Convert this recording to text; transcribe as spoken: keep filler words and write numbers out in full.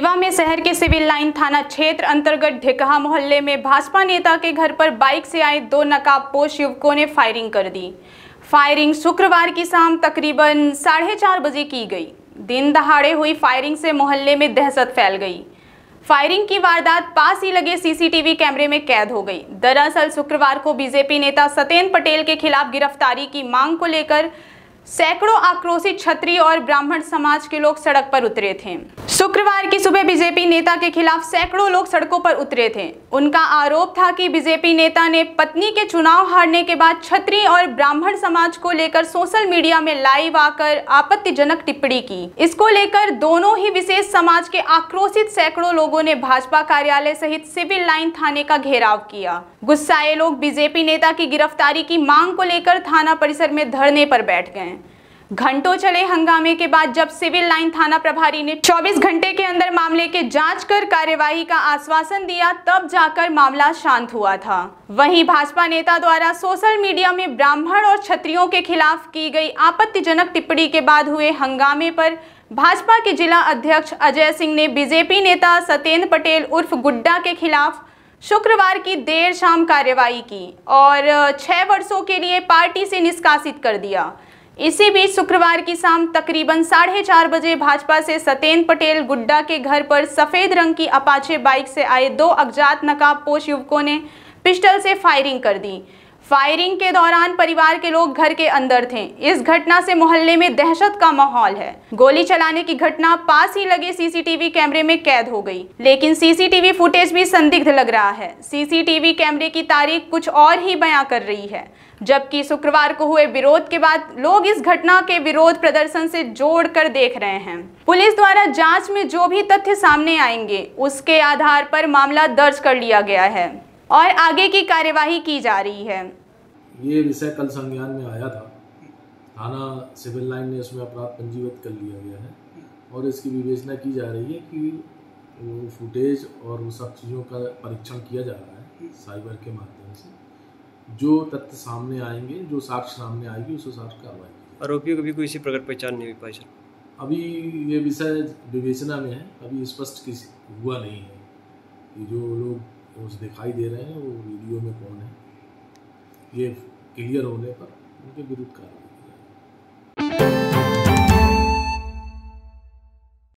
रीवा में शहर के सिविल लाइन थाना क्षेत्र अंतर्गत ढिकहा मोहल्ले में भाजपा नेता के घर पर बाइक से आए दो नकाबपोश युवकों ने फायरिंग कर दी। फायरिंग शुक्रवार की शाम तकरीबन साढ़े चार बजे की गई। दिन दहाड़े हुई फायरिंग से मोहल्ले में दहशत फैल गई। फायरिंग की वारदात पास ही लगे सीसीटीवी कैमरे में कैद हो गई। दरअसल शुक्रवार को बीजेपी नेता सतेन पटेल के खिलाफ गिरफ्तारी की मांग को लेकर सैकड़ों आक्रोशित क्षत्रिय और ब्राह्मण समाज के लोग सड़क पर उतरे थे। शुक्रवार की सुबह बीजेपी नेता के खिलाफ सैकड़ों लोग सड़कों पर उतरे थे। उनका आरोप था कि बीजेपी नेता ने पत्नी के चुनाव हारने के बाद क्षत्रिय और ब्राह्मण समाज को लेकर सोशल मीडिया में लाइव आकर आपत्तिजनक टिप्पणी की। इसको लेकर दोनों ही विशेष समाज के आक्रोशित सैकड़ों लोगों ने भाजपा कार्यालय सहित सिविल लाइन थाने का घेराव किया। गुस्साए लोग बीजेपी नेता की गिरफ्तारी की मांग को लेकर थाना परिसर में धरने पर बैठ गए। घंटों चले हंगामे के बाद जब सिविल लाइन थाना प्रभारी ने चौबीस घंटे के अंदर मामले के जांच कर कार्यवाही का आश्वासन दिया, तब जाकर मामला शांत हुआ था। वहीं भाजपा नेता द्वारा सोशल मीडिया में ब्राह्मण और क्षत्रियों के खिलाफ की गई आपत्तिजनक टिप्पणी के बाद हुए हंगामे पर भाजपा के जिला अध्यक्ष अजय सिंह ने बीजेपी नेता सतेन पटेल उर्फ गुड्डा के खिलाफ शुक्रवार की देर शाम कार्यवाही की और छह वर्षों के लिए पार्टी से निष्कासित कर दिया। इसी बीच शुक्रवार की शाम तकरीबन साढ़े चार बजे भाजपा से सतेन पटेल गुड्डा के घर पर सफेद रंग की अपाचे बाइक से आए दो अज्ञात नकाबपोश युवकों ने पिस्टल से फायरिंग कर दी। फायरिंग के दौरान परिवार के लोग घर के अंदर थे। इस घटना से मोहल्ले में दहशत का माहौल है। गोली चलाने की घटना पास ही लगे सीसीटीवी कैमरे में कैद हो गई, लेकिन सीसीटीवी फुटेज भी संदिग्ध लग रहा है। सीसीटीवी कैमरे की तारीख कुछ और ही बयां कर रही है, जबकि शुक्रवार को हुए विरोध के बाद लोग इस घटना के विरोध प्रदर्शन से जोड़कर देख रहे हैं। पुलिस द्वारा जांच में जो भी तथ्य सामने आएंगे उसके आधार पर मामला दर्ज कर लिया गया है और आगे की कार्यवाही की जा रही है। ये विषय कल संज्ञान में आया था। थाना सिविल लाइन ने इसमें अपराध पंजीबद्ध कर लिया गया है और इसकी विवेचना की जा रही है कि वो फुटेज और वो सब चीज़ों का परीक्षण किया जा रहा है साइबर के माध्यम से। जो तथ्य सामने आएंगे, जो साक्ष्य सामने आएगी, उस हिसाब से कार्रवाई। आरोपियों की भी कोई इसी प्रकार पहचान नहीं हुई पाई सर? अभी ये विषय विवेचना में है, अभी स्पष्ट किसी हुआ नहीं है कि जो लोग उस दिखाई दे रहे हैं वो वीडियो में कौन है। ये क्लियर होने पर उनके विरुद्ध कार्रवाई।